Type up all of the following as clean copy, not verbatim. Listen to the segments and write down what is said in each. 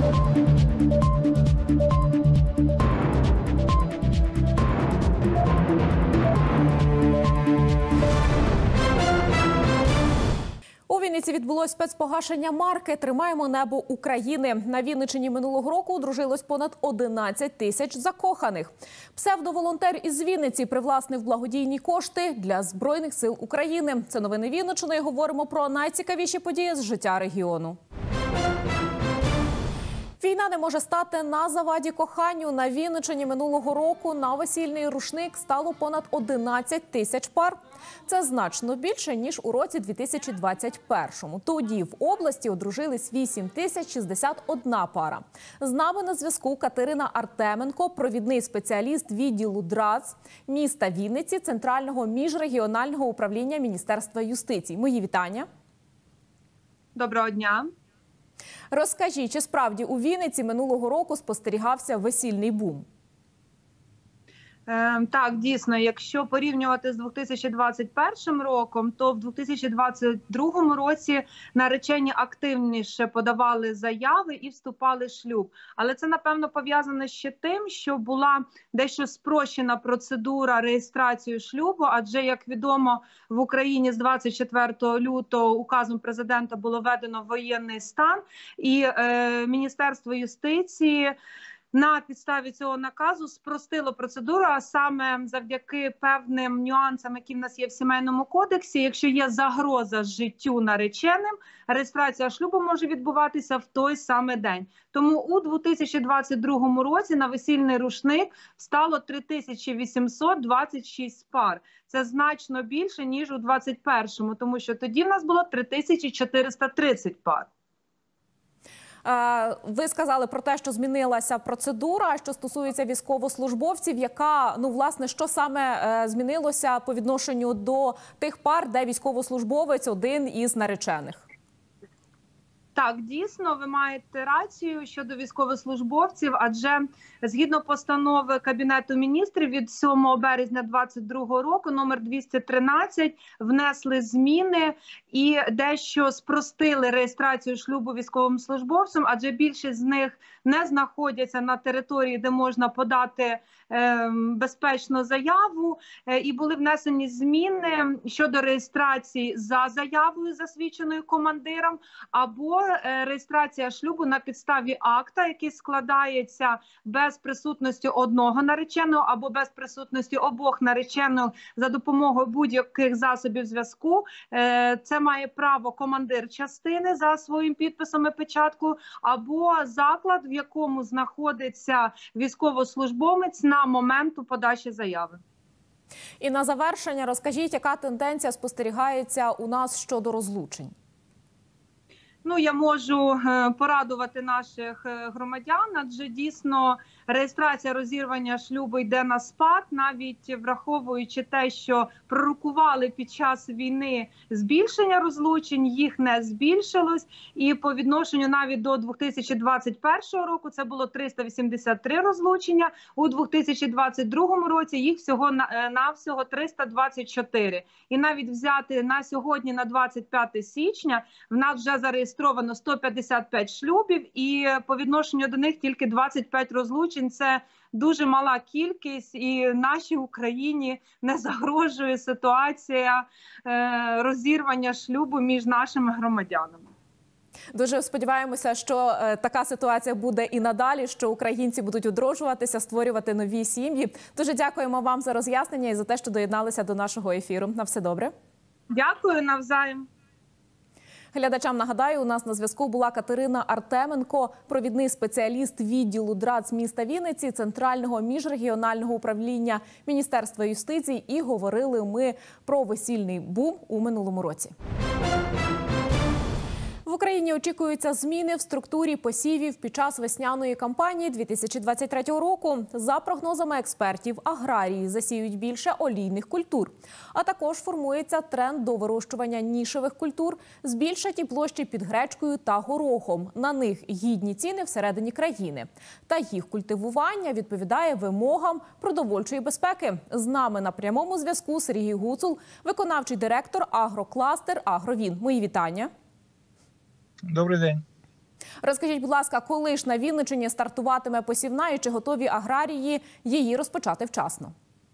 У Вінниці відбулось спецпогашення марки «Тримаємо небо України». На Вінниччині минулого року одружилось понад 11 тисяч закоханих. Псевдоволонтер із Вінниці привласнив благодійні кошти для Збройних сил України. Це новини Вінниччини. Говоримо про найцікавіші події з життя регіону. Війна не може стати на заваді коханню. На Вінниччині минулого року на весільний рушник стало понад 11 тисяч пар. Це значно більше, ніж у році 2021-му. Тоді в області одружились 8061 пара. З нами на зв'язку Катерина Артеменко, провідний спеціаліст відділу ДРАЦ міста Вінниці, Центрального міжрегіонального управління Міністерства юстиції. Мої вітання. Доброго дня. Розкажіть, чи справді у Вінниці минулого року спостерігався весільний бум? Так, дійсно, якщо порівнювати з 2021 роком, то в 2022 році наречені активніше подавали заяви і вступали в шлюб. Але це, напевно, пов'язано ще тим, що була дещо спрощена процедура реєстрації шлюбу, адже, як відомо, в Україні з 24 лютого указом президента було введено воєнний стан, і Міністерство юстиції на підставі цього наказу спростило процедуру, а саме завдяки певним нюансам, які в нас є в Сімейному кодексі, якщо є загроза життю нареченим, реєстрація шлюбу може відбуватися в той самий день. Тому у 2022 році на весільний рушник стало 3826 пар. Це значно більше, ніж у 2021-му, тому що тоді в нас було 3430 пар. Ви сказали про те, що змінилася процедура, що стосується військовослужбовців, яка, власне, що саме змінилося по відношенню до тих пар, де військовослужбовець один із наречених? Так, дійсно, ви маєте рацію щодо військовослужбовців, адже згідно постанови Кабінету міністрів від 7 березня 2022 року, номер 213, внесли зміни і дещо спростили реєстрацію шлюбу військовим службовцям, адже більшість з них не знаходяться на території, де можна подати безпечну заяву, і були внесені зміни щодо реєстрації за заявою, засвідченою командиром, або реєстрація шлюбу на підставі акта, який складається без присутності одного нареченого або без присутності обох наречених за допомогою будь-яких засобів зв'язку. Це має право командир частини за своїм підписом і печаткою, або заклад, в якому знаходиться військовослужбовець на момент подачі заяви. І на завершення розкажіть, яка тенденція спостерігається у нас щодо розлучень? Я можу порадувати наших громадян, адже дійсно реєстрація розірвання шлюбу йде на спад, навіть враховуючи те, що пророкували під час війни збільшення розлучень, їх не збільшилось. І по відношенню навіть до 2021 року це було 383 розлучення, у 2022 році їх всього-навсього 324. І навіть взяти на сьогодні, на 25 січня, в нас вже зареєстровано 155 шлюбів, і по відношенню до них тільки 25 розлучень. Це дуже мала кількість, і нашій Україні не загрожує ситуація розірвання шлюбу між нашими громадянами. Дуже сподіваємося, що така ситуація буде і надалі, що українці будуть одружуватися, створювати нові сім'ї. Дуже дякуємо вам за роз'яснення і за те, що доєдналися до нашого ефіру. На все добре. Дякую, навзаєм. Глядачам нагадаю, у нас на зв'язку була Катерина Артеменко, провідний спеціаліст відділу ДРАЦ міста Вінниці, Центрального міжрегіонального управління Міністерства юстиції, і говорили ми про весільний бум у минулому році. В Україні очікуються зміни в структурі посівів під час весняної кампанії 2023 року. За прогнозами експертів, аграрії засіють більше олійних культур. А також формується тренд до вирощування нішевих культур, збільшать і площі під гречкою та горохом. На них гідні ціни всередині країни. Та їх культивування відповідає вимогам продовольчої безпеки. З нами на прямому зв'язку Сергій Гуцул, виконавчий директор агрокластер «Агровін». Мої вітання. Добрий день. Розкажіть, будь ласка, коли ж на Вінниччині стартуватиме посівна і чи готові аграрії її розпочати вчасно?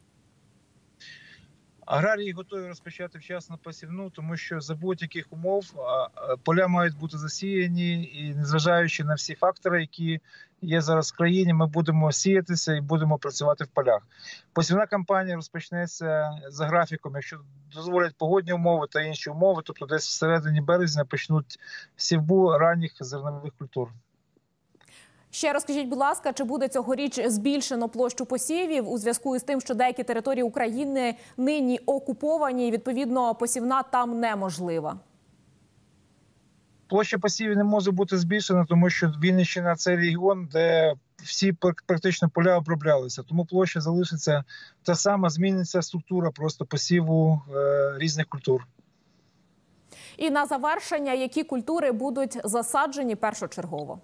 Аграрії готові розпочати вчасно посівну, тому що за будь-яких умов поля мають бути засіяні, і незважаючи на всі фактори, які є зараз в країні, ми будемо сіятися і будемо працювати в полях. Посівна кампанія розпочнеться за графіком, якщо дозволять погодні умови та інші умови, тобто десь всередині березня почнуть сівбу ранніх зернових культур. Ще розкажіть, будь ласка, чи буде цьогоріч збільшено площу посівів у зв'язку із тим, що деякі території України нині окуповані і, відповідно, посівна там неможлива? Площа посівів не може бути збільшена, тому що Вінниччина – це регіон, де всі практично поля оброблялися. Тому площа залишиться та сама, зміниться структура просто посіву різних культур. І на завершення, які культури будуть засаджені першочергово?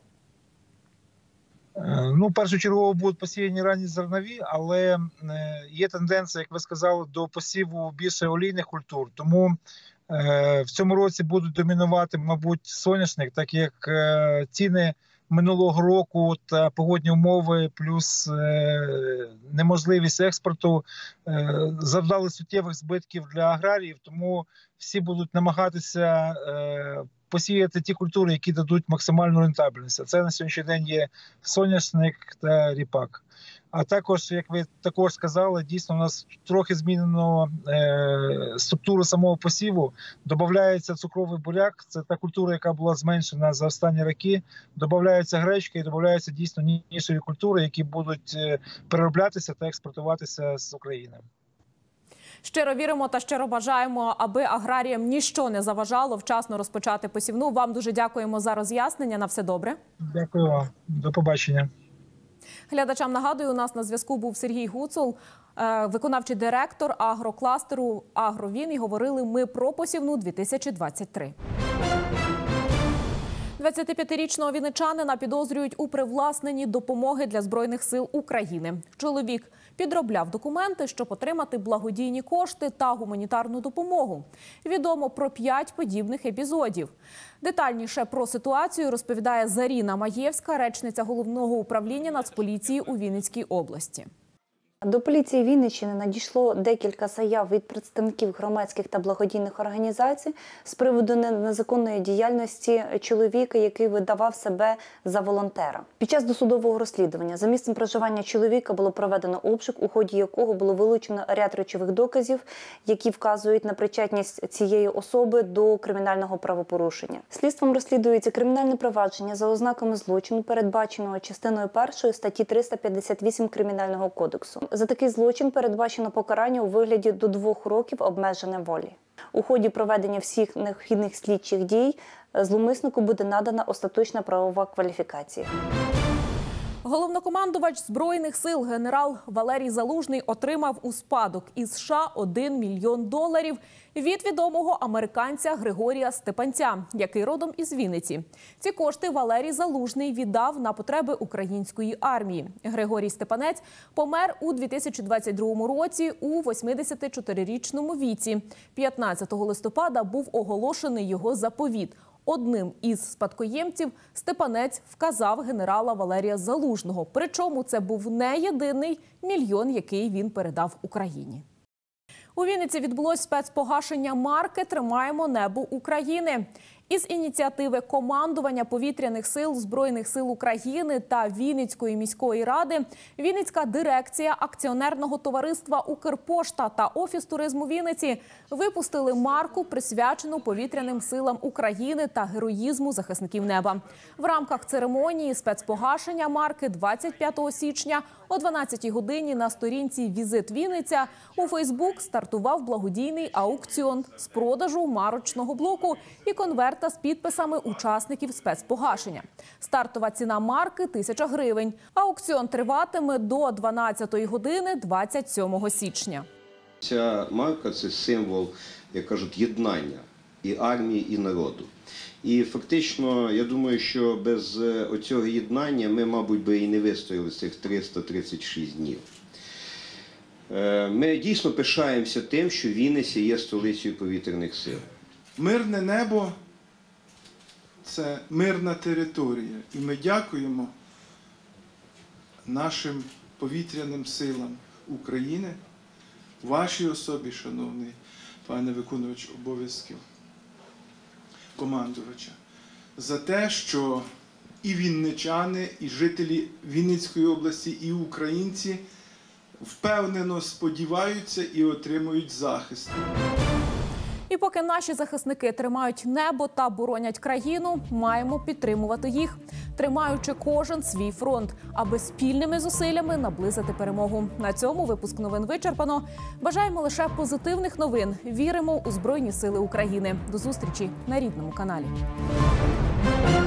Ну, першочергово будуть посіяні ранні зернові, але є тенденція, як ви сказали, до посіву більше олійних культур. Тому в цьому році будуть домінувати, мабуть, соняшник, так як ціни минулого року та погодні умови, плюс неможливість експорту завдали суттєвих збитків для аграріїв, тому всі будуть намагатися посіяти ті культури, які дадуть максимальну рентабельність. Це на сьогоднішній день є соняшник та ріпак. А також, як ви також сказали, дійсно у нас трохи змінено структуру самого посіву. Додається цукровий буряк, це та культура, яка була зменшена за останні роки. Додається гречка і додаються дійсно нішеві культури, які будуть перероблятися та експортуватися з України. Щиро віримо та щиро бажаємо, аби аграріям ніщо не заважало вчасно розпочати посівну. Вам дуже дякуємо за роз'яснення. На все добре. Дякую вам. До побачення. Глядачам нагадую, у нас на зв'язку був Сергій Гуцул, виконавчий директор агрокластеру «Агровін». І говорили ми про посівну 2023. 25-річного вінничанина підозрюють у привласненні допомоги для Збройних сил України. Чоловік підробляв документи, щоб отримати благодійні кошти та гуманітарну допомогу. Відомо про 5 подібних епізодів. Детальніше про ситуацію розповідає Заріна Маєвська, речниця Головного управління Нацполіції у Вінницькій області. До поліції Вінниччини надійшло декілька заяв від представників громадських та благодійних організацій з приводу незаконної діяльності чоловіка, який видавав себе за волонтера. Під час досудового розслідування за місцем проживання чоловіка було проведено обшук, у ході якого було вилучено ряд речових доказів, які вказують на причетність цієї особи до кримінального правопорушення. Слідством розслідується кримінальне провадження за ознаками злочину, передбаченого частиною 1 статті 358 Кримінального кодексу. За такий злочин передбачено покарання у вигляді до 2 років обмеження волі. У ході проведення всіх необхідних слідчих дій зловмиснику буде надана остаточна правова кваліфікація. Головнокомандувач Збройних сил генерал Валерій Залужний отримав у спадок із США $1 мільйон від відомого американця Григорія Степанця, який родом із Вінниці. Ці кошти Валерій Залужний віддав на потреби української армії. Григорій Степанець помер у 2022 році у 84-річному віці. 15 листопада був оголошений його заповіт. Одним із спадкоємців Степанець вказав генерала Валерія Залужного. Причому це був не єдиний мільйон, який він передав Україні. У Вінниці відбулось спецпогашення марки «Тримаємо небо України». Із ініціативи командування повітряних сил Збройних сил України та Вінницької міської ради Вінницька дирекція акціонерного товариства «Укрпошта» та Офіс туризму Вінниці випустили марку, присвячену повітряним силам України та героїзму захисників неба. В рамках церемонії спецпогашення марки 25 січня о 12-й годині на сторінці «Візит Вінниця» у Фейсбук стартував благодійний аукціон з продажу марочного блоку і конверта з підписами учасників спецпогашення. Стартова ціна марки – 1000 гривень. Аукціон триватиме до 12-ї години 27 січня. Ця марка – це символ, як кажуть, єднання і армії, і народу. І фактично, я думаю, що без оцього єднання ми, мабуть, би і не вистояли цих 336 днів. Ми дійсно пишаємося тим, що Вінниця є столицею повітряних сил. Мирне небо це мирна територія. І ми дякуємо нашим повітряним силам України, вашій особі, шановний пане виконувач обов'язків командувача, за те, що і вінничани, і жителі Вінницької області, і українці впевнено сподіваються і отримують захист. І поки наші захисники тримають небо та боронять країну, маємо підтримувати їх, тримаючи кожен свій фронт, аби спільними зусиллями наблизити перемогу. На цьому випуск новин вичерпано. Бажаємо лише позитивних новин. Віримо у Збройні Сили України. До зустрічі на рідному каналі.